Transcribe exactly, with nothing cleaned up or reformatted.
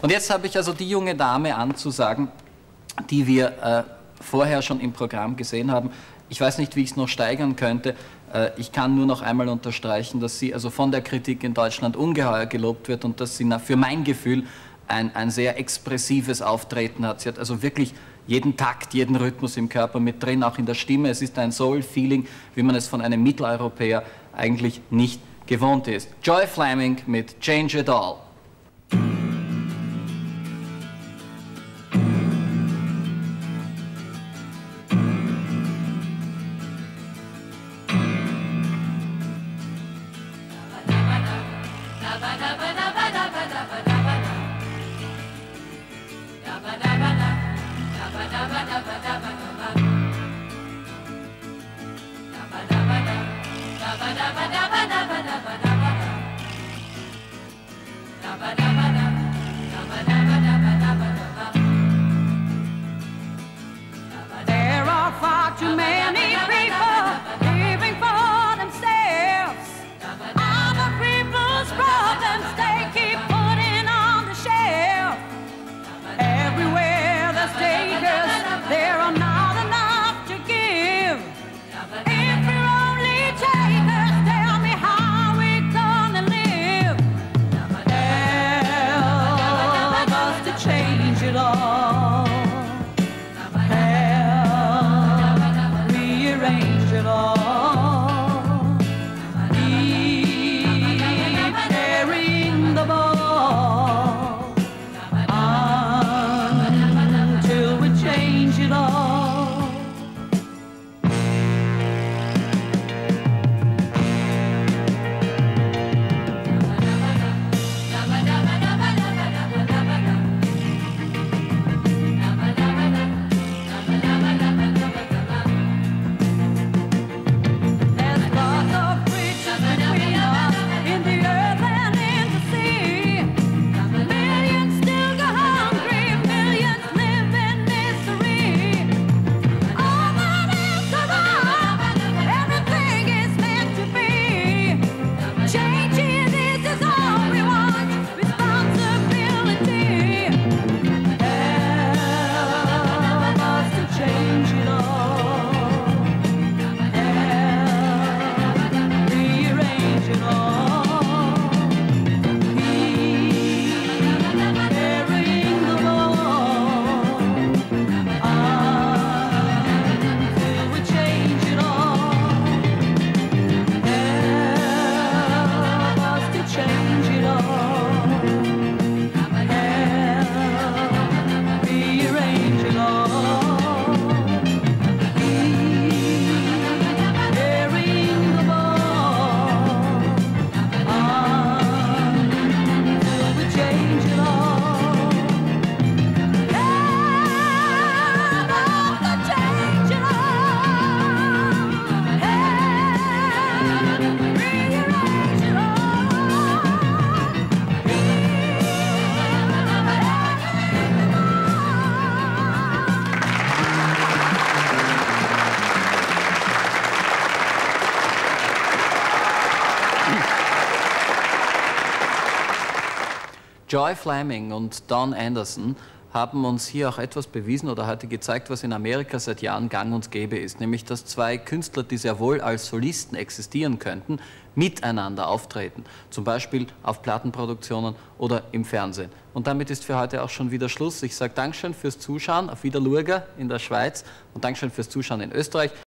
Und jetzt habe ich also die junge Dame anzusagen, die wir äh, vorher schon im Programm gesehen haben. Ich weiß nicht, wie ich es noch steigern könnte. Äh, ich kann nur noch einmal unterstreichen, dass sie also von der Kritik in Deutschland ungeheuer gelobt wird und dass sie na, für mein Gefühl ein, ein sehr expressives Auftreten hat. Sie hat also wirklich jeden Takt, jeden Rhythmus im Körper mit drin, auch in der Stimme. Es ist ein Soul-Feeling, wie man es von einem Mitteleuropäer eigentlich nicht gewohnt ist. Joy Flaming mit Change It All. There are far too many people living for themselves. Other people's problems they keep putting on the shelf. Everywhere there's takers, there are not enough to give. If you're only takers, tell me how we're gonna live. Help us to change it all. Rearrange it all. Keep carrying the ball until we change it all. Joy Flaming und Don Anderson haben uns hier auch etwas bewiesen oder heute gezeigt, was in Amerika seit Jahren gang und gäbe ist, nämlich dass zwei Künstler, die sehr wohl als Solisten existieren könnten, miteinander auftreten, zum Beispiel auf Plattenproduktionen oder im Fernsehen. Und damit ist für heute auch schon wieder Schluss. Ich sage Dankeschön fürs Zuschauen, auf Wiedersehen in der Schweiz und Dankeschön fürs Zuschauen in Österreich.